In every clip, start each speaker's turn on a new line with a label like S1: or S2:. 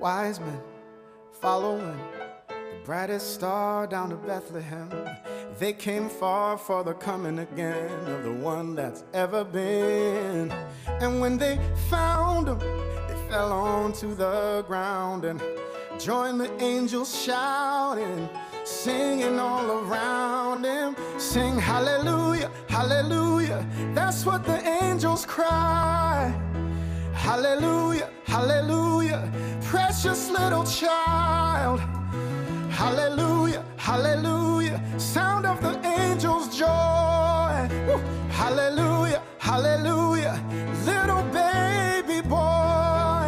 S1: wise men following the brightest star down to Bethlehem. They came far for the coming again of the one that's ever been. And when they found him, they fell onto the ground and joined the angels shouting, singing all around him. Sing hallelujah, hallelujah. That's what the angels cry. Hallelujah, hallelujah, precious little child. Hallelujah, hallelujah, sound of the angels' joy. Woo. Hallelujah, hallelujah, little baby boy.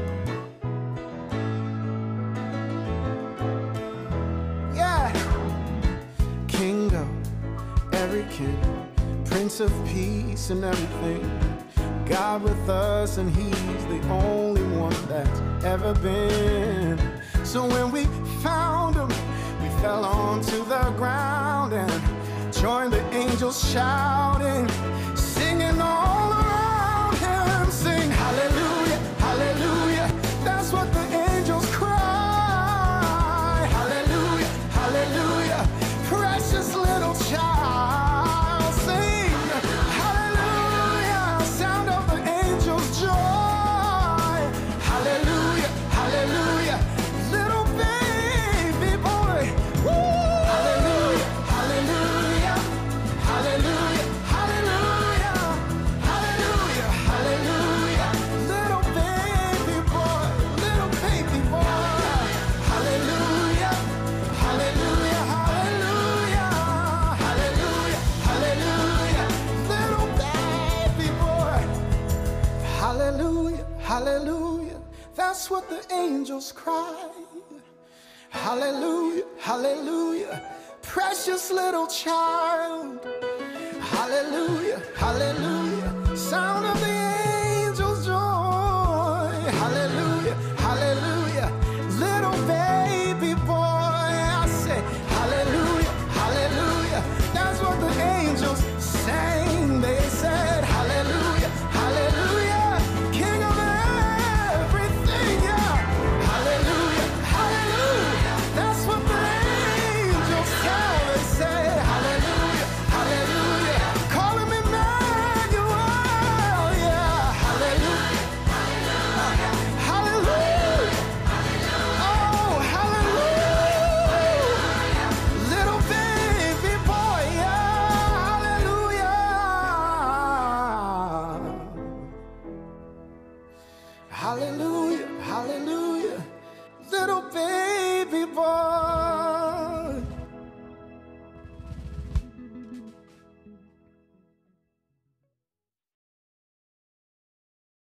S1: Yeah. King of every king, Prince of peace and everything, God with us, and he's the only one that's ever been. So when we found him, we fell onto the ground and joined the angels shouting, singing all around him. Sing hallelujah, hallelujah, that's what the angels cry. Hallelujah, hallelujah, precious little child. Sing hallelujah, sound of the angels' joy. Hallelujah, hallelujah, little baby boy. Woo! Hallelujah, hallelujah, hallelujah, hallelujah, hallelujah, hallelujah, little baby boy, little baby boy. Hallelujah, hallelujah, hallelujah, hallelujah, hallelujah, little baby boy. Hallelujah, hallelujah, that's what the angels cry. Hallelujah, hallelujah, precious little child. Hallelujah, hallelujah, sound of the angels' joy. Hallelujah, hallelujah, little baby boy. I say hallelujah, hallelujah, that's what the angels sang. They said hallelujah, hallelujah, King of everything, yeah. Hallelujah, hallelujah, that's what the angels tell. They say hallelujah, hallelujah, call him Emmanuel, yeah. Hallelujah, hallelujah, oh hallelujah, little baby boy, yeah. Hallelujah, hallelujah, hallelujah, little baby